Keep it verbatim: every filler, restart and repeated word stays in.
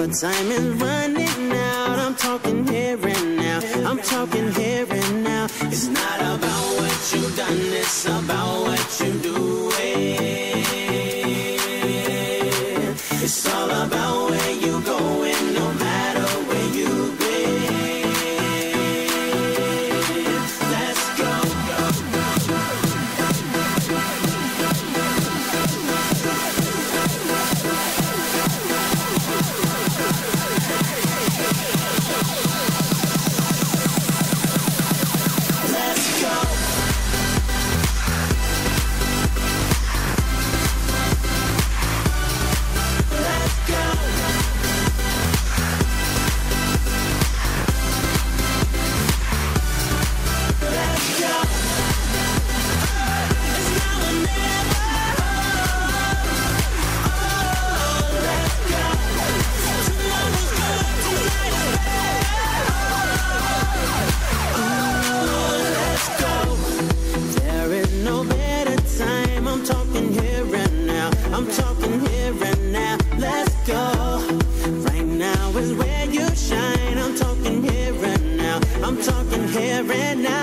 Our time is running out. I'm talking here and now. I'm talking here and now. It's not about what you've done, it's about what you're doing. It's all about where you're going, no matter where you've been. Let's go. I'm talking here and now, let's go. Right now is where you shine. I'm talking here and now, I'm talking here and now.